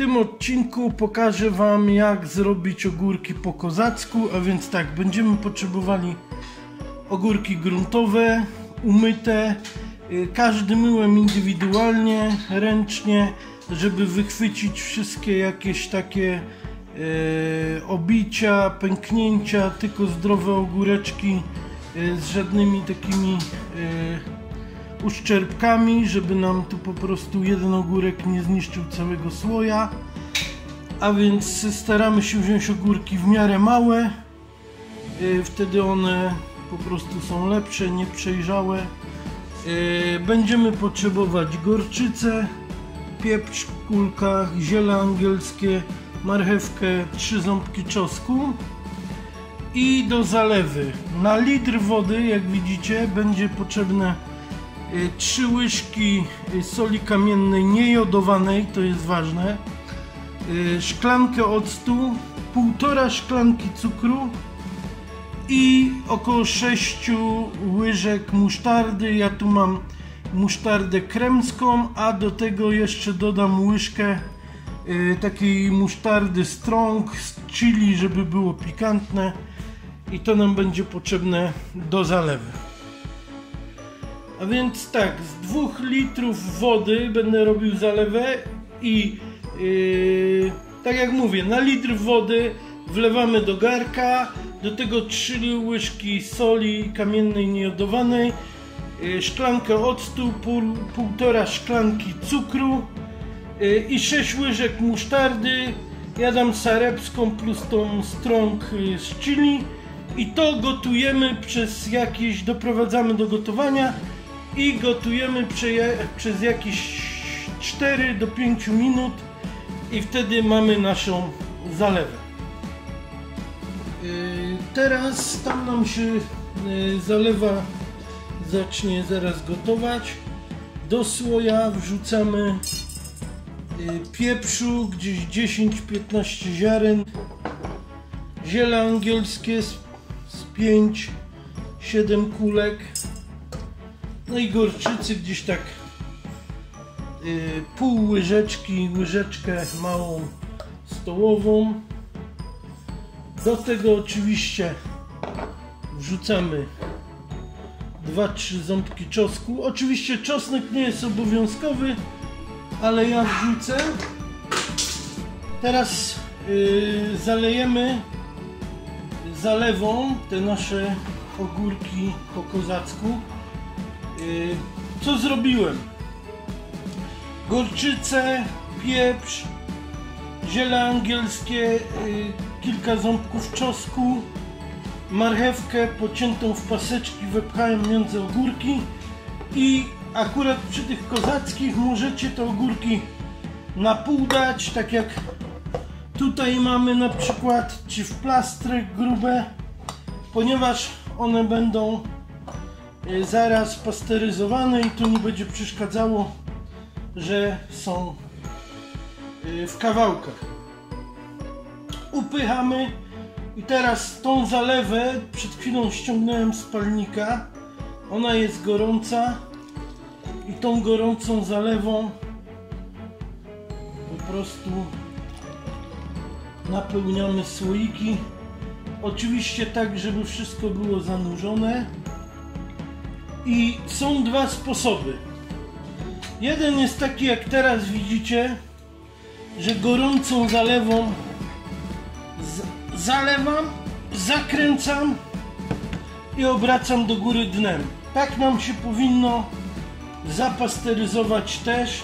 tym odcinku pokażę Wam, jak zrobić ogórki po kozacku, a więc tak, będziemy potrzebowali ogórki gruntowe, umyte. Każdy myłem indywidualnie, ręcznie, żeby wychwycić wszystkie jakieś takie obicia, pęknięcia, tylko zdrowe ogóreczki z żadnymi takimi uszczerbkami, żeby nam tu po prostu jeden ogórek nie zniszczył całego słoja. A więc staramy się wziąć ogórki w miarę małe, wtedy one po prostu są lepsze, nieprzejrzałe. Będziemy potrzebować gorczycę, pieprz w kulkach, ziele angielskie, marchewkę, 3 ząbki czosnku i do zalewy na litr wody, jak widzicie, będzie potrzebne 3 łyżki soli kamiennej niejodowanej, to jest ważne, szklankę octu, 1,5 szklanki cukru i około 6 łyżek musztardy. Ja tu mam musztardę kremską, a do tego jeszcze dodam łyżkę takiej musztardy strong z chili, żeby było pikantne, i to nam będzie potrzebne do zalewy. A więc tak, z 2 litrów wody będę robił zalewę i tak jak mówię, na litr wody wlewamy do garka, do tego 3 łyżki soli kamiennej niejodowanej, szklankę octu, 1,5 szklanki cukru i 6 łyżek musztardy. Ja dam sarepską plus tą strong z chili i to gotujemy doprowadzamy do gotowania i gotujemy przez jakieś 4 do 5 minut i wtedy mamy naszą zalewę. Teraz tam nam się zalewa zacznie zaraz gotować. Do słoja wrzucamy pieprzu, gdzieś 10-15 ziaren, ziele angielskie z 5-7 kulek, no i gorczycy gdzieś tak pół łyżeczki, łyżeczkę małą stołową. Do tego oczywiście wrzucamy 2-3 ząbki czosnku. Oczywiście czosnek nie jest obowiązkowy, ale ja wrzucę. Teraz zalejemy zalewą te nasze ogórki po kozacku. Co zrobiłem? Gorczycę, pieprz, ziele angielskie, kilka ząbków czosnku, marchewkę pociętą w paseczki wepchałem między ogórki i akurat przy tych kozackich możecie te ogórki na pół dać, tak jak tutaj mamy na przykład, czy w plastry grube, ponieważ one będą zaraz pasteryzowane i to nie będzie przeszkadzało, że są w kawałkach. Upychamy i teraz tą zalewę przed chwilą ściągnąłem z palnika, ona jest gorąca i tą gorącą zalewą po prostu napełniamy słoiki, oczywiście tak, żeby wszystko było zanurzone. I są 2 sposoby. Jeden jest taki, jak teraz widzicie, że gorącą zalewą zalewam, zakręcam i obracam do góry dnem. Tak nam się powinno zapasteryzować też.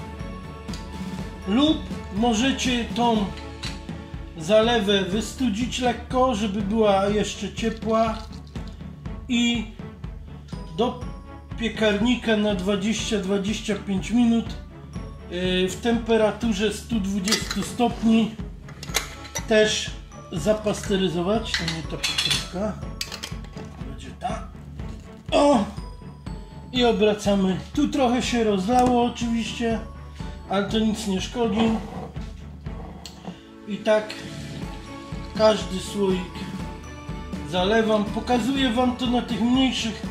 Lub możecie tą zalewę wystudzić lekko, żeby była jeszcze ciepła i do piekarnika na 20-25 minut w temperaturze 120 stopni też zapasteryzować. To nie ta pokrywka, będzie ta. O! I obracamy. Tu trochę się rozlało oczywiście, ale to nic nie szkodzi. I tak każdy słoik zalewam. Pokazuję Wam to na tych mniejszych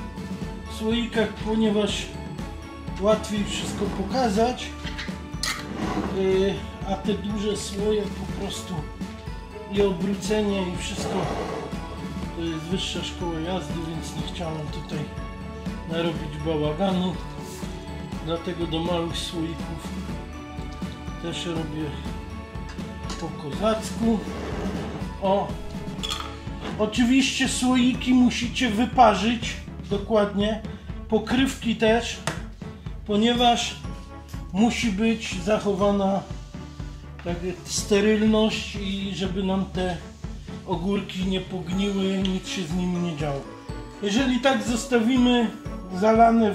słoikach, ponieważ łatwiej wszystko pokazać. a te duże słoje po prostu i obrócenie i wszystko to jest wyższa szkoła jazdy, więc nie chciałem tutaj narobić bałaganu, dlatego do małych słoików też robię po kozacku. O, oczywiście słoiki musicie wyparzyć dokładnie, pokrywki też, ponieważ musi być zachowana tak, sterylność i żeby nam te ogórki nie pogniły, nic się z nimi nie działo. Jeżeli tak zostawimy zalane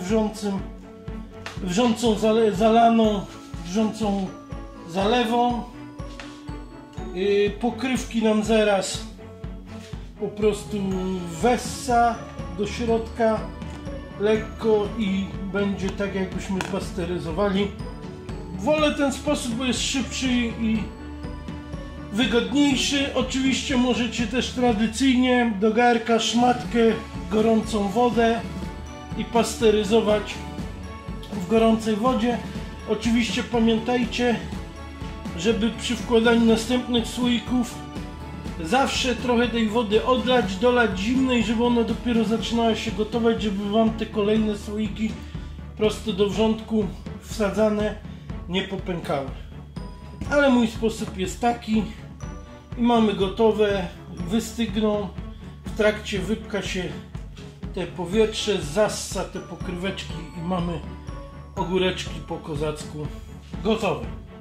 wrzącą zalewą, pokrywki nam zaraz po prostu wessa do środka lekko i będzie tak, jakbyśmy pasteryzowali. Wolę ten sposób, bo jest szybszy i wygodniejszy. Oczywiście możecie też tradycyjnie do garnka szmatkę, gorącą wodę i pasteryzować w gorącej wodzie. Oczywiście pamiętajcie, żeby przy wkładaniu następnych słoików zawsze trochę tej wody odlać, dolać zimnej, żeby ona dopiero zaczynała się gotować, żeby wam te kolejne słoiki prosto do wrzątku wsadzane nie popękały. Ale mój sposób jest taki i mamy gotowe, wystygną, w trakcie wypka się te powietrze, zassa te pokryweczki i mamy ogóreczki po kozacku gotowe.